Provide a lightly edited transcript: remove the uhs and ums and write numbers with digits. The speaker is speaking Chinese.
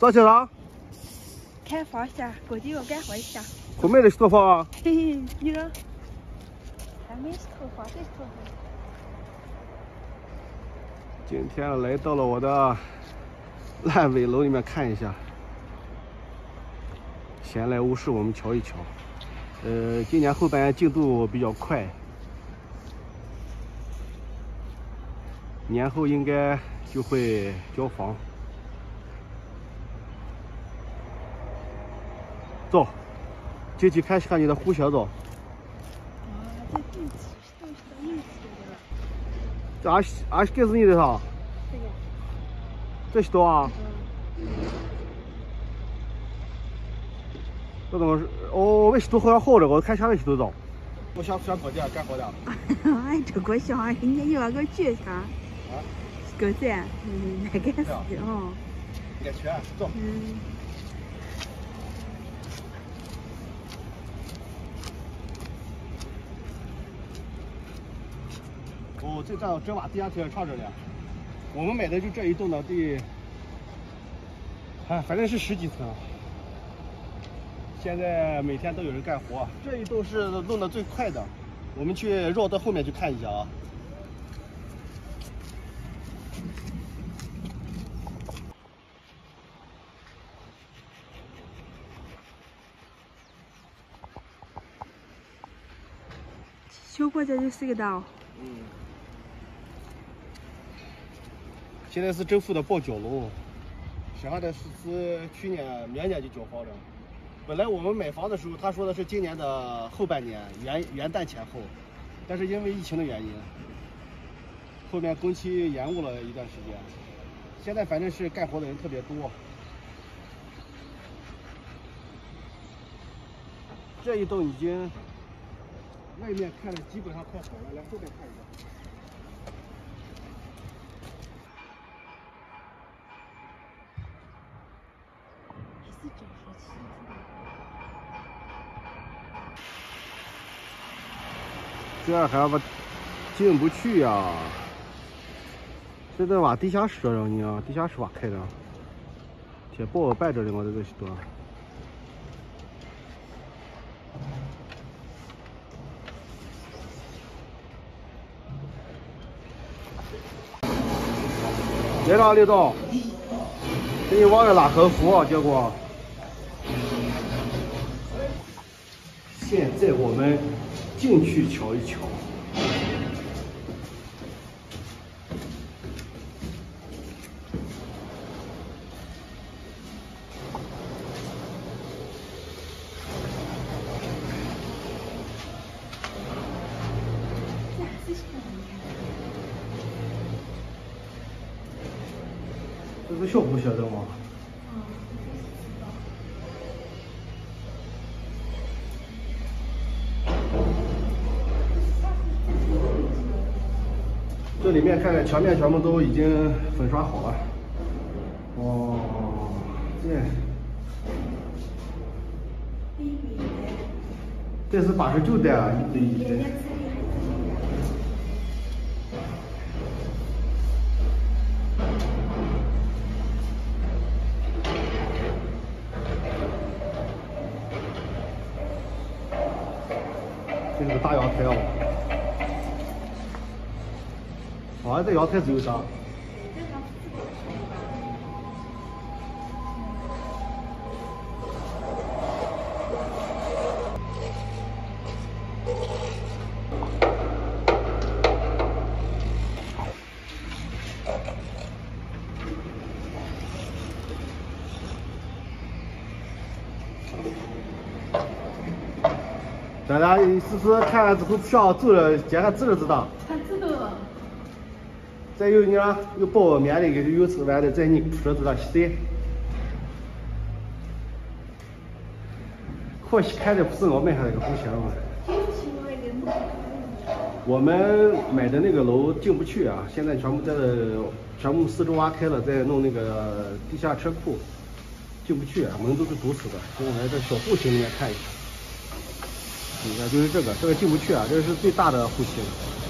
咋去了？ 开发下，过几个改化一下。 后面的是多少啊？ 嘿嘿，你呢？还没是头发，这是头发。 今天来到了我的烂尾楼里面看一下，闲来无事我们瞧一瞧。今年后半年进度比较快，年后应该就会交房。走，进去看看你的户型走。 这地址都是到硬气的了。 这二十个是你的啥？ 这个。 这是多啊？这怎么是？哦，为什么好像好这个？我看下面是多少？我想搞点干活的。 哎，这个小孩，你那个去啥？ 啊？ 狗仔，那个是哦。 应该去，走。哦，这瓦地下停车场这里，我们买的就这一栋的第，反正是10几层。现在每天都有人干活，这一栋是弄得最快的，我们去绕到后面去看一下啊。 小伙子就睡到。 现在是政府的报缴楼，剩下的是去年、明年就交房了。本来我们买房的时候，他说的是今年的后半年，元旦前后，但是因为疫情的原因，后面工期延误了一段时间。现在反正是干活的人特别多。这一栋已经外面看的基本上快好了，来后面看一下。这还不进不去呀！这在挖地下室让你啊，地下室挖开的，铁包摆着的嘛，这个是多。来了，李总，给你忘了拉横幅，结果。现在我们进去瞧一瞧。这是小户型的吗？这里面看看墙面全部都已经粉刷好了。哦，这是89的，一对一的。这是个大阳台哦。啊，这阳台只有啥？咱俩试试看之后上走了，接下走了知道。再有呢，有包面的，有吃完的，再你说知道谁？可惜看的不是我买下那个户型嘛。我们买的那个楼进不去啊，现在全部四周挖开了，在弄那个地下车库，进不去啊，门都是堵死的。所以我来这小户型里面看一下。你看，就是这个进不去啊，这是最大的户型。